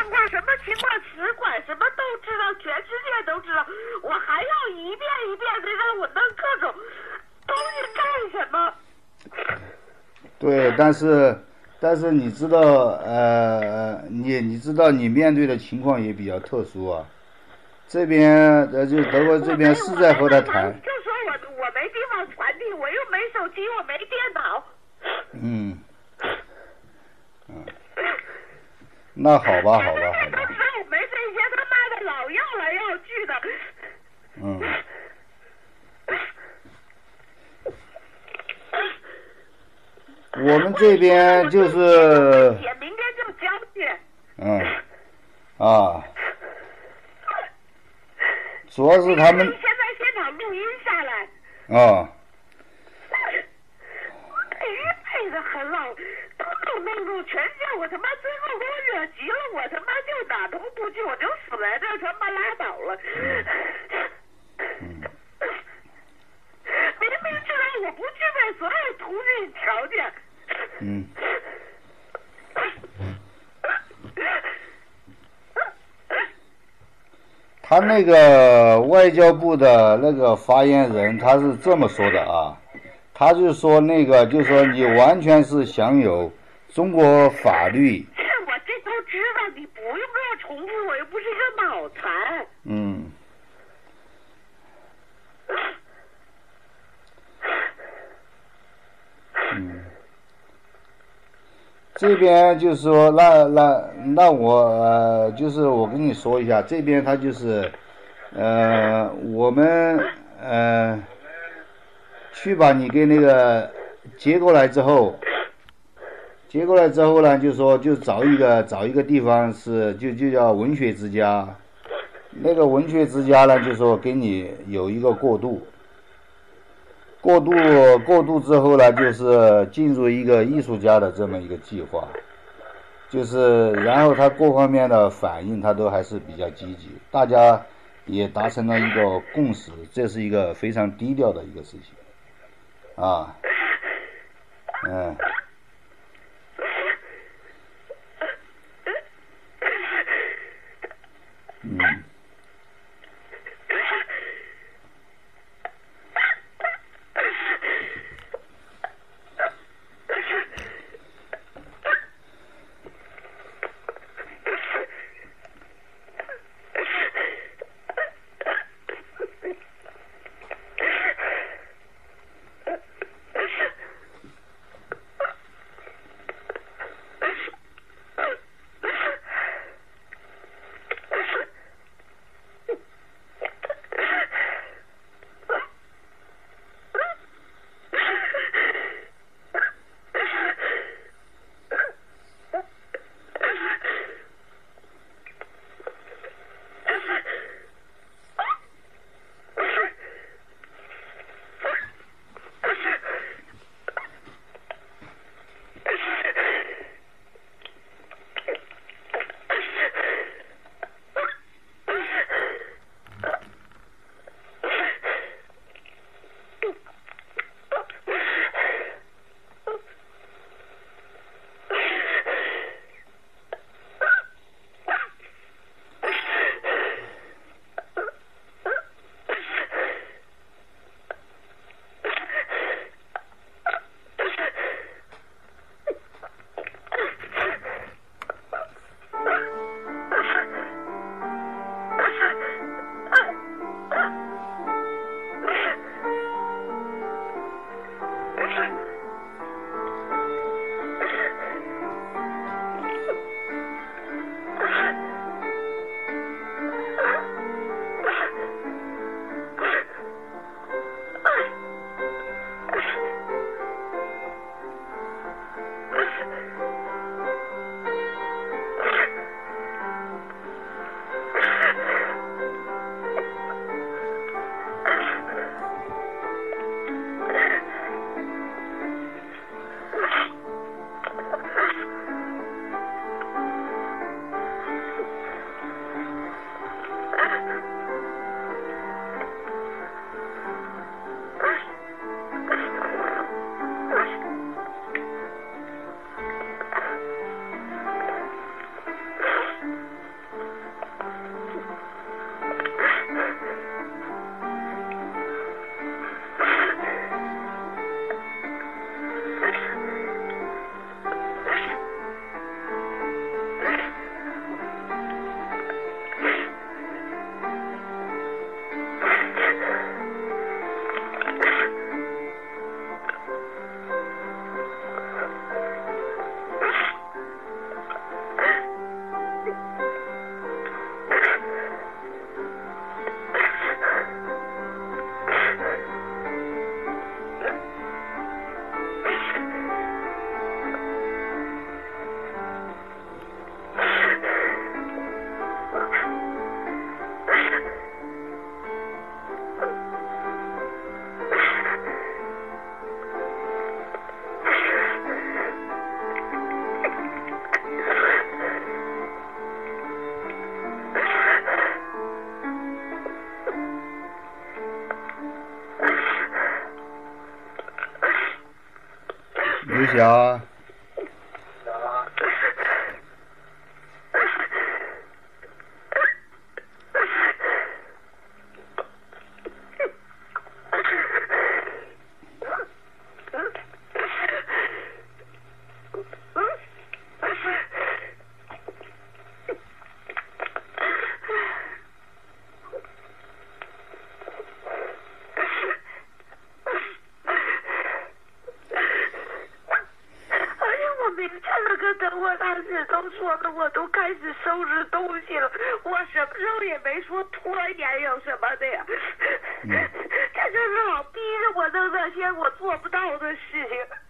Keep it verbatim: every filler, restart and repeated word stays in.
状况，什么情况使馆什么都知道，全世界都知道，我还要一遍一遍的让我弄各种东西干什么？ 对，但是但是你知道，呃，你你知道你面对的情况也比较特殊啊。这边呃，就德国这边是在和他谈。 就说我我没地方传递，我又没手机，我没电脑。 嗯。嗯。那好吧，好吧，好吧。 都知道我没这些，他妈的老要来要去的。 嗯。我们这边就是。 明天就交去。 嗯。啊。主要是他们。 现在现场录音下来。 啊。 配的很老，都都弄住，全叫我他妈最后给我惹急了，我他妈就哪都不去，我就死在这，他妈拉倒了。 嗯。 明明知道我不具备所有途径条件。 嗯。他那个外交部的那个发言人，他是这么说的啊，他就说那个，就说你完全是享有中国法律。 是我这都知道，你不用给我重复，我又不是个脑残。 嗯。嗯。这边就是说，那那那我呃，就是我跟你说一下，这边他就是，呃，我们呃，去把你给那个接过来之后，接过来之后呢，就说就找一个找一个地方是就就叫文学之家，那个文学之家呢，就说给你有一个过渡。过渡过渡之后呢，就是进入一个艺术家的这么一个计划，就是然后他各方面的反应他都还是比较积极，大家也达成了一个共识，这是一个非常低调的一个事情，啊，嗯，嗯。 小？ 都说的我都开始收拾东西了，我什么时候也没说拖延有什么的呀，嗯、这就是老逼着我弄那些我做不到的事情。